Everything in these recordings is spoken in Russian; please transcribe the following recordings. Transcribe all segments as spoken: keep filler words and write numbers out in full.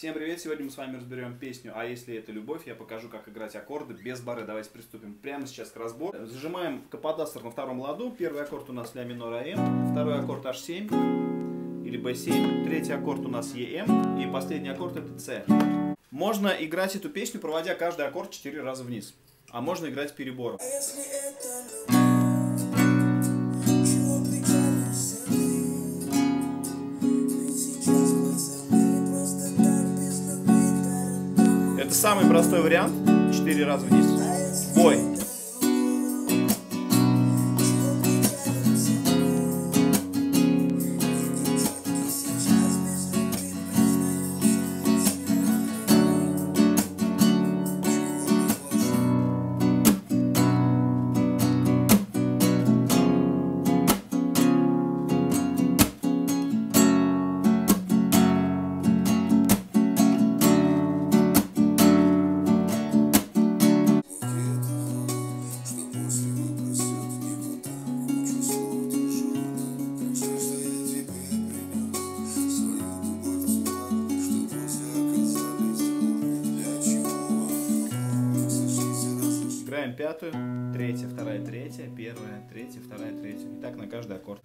Всем привет! Сегодня мы с вами разберем песню «А если это любовь». Я покажу, как играть аккорды без бары. Давайте приступим прямо сейчас к разбору. Зажимаем каподастр на втором ладу. Первый аккорд у нас ля минор а эм, второй аккорд аш семь или бэ семь, третий аккорд у нас е эм и последний аккорд это це. Можно играть эту песню, проводя каждый аккорд четыре раза вниз, а можно играть перебором. Это самый простой вариант. четыре раза вниз. Бой. Играем пятую, третья, вторая, третья, первая, третья, вторая, третья. И так на каждый аккорд.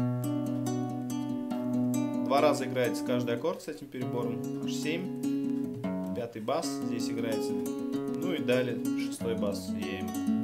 Два раза играется каждый аккорд с этим перебором. аш семь, пятый бас здесь играется. Ну и далее шестой бас е эм.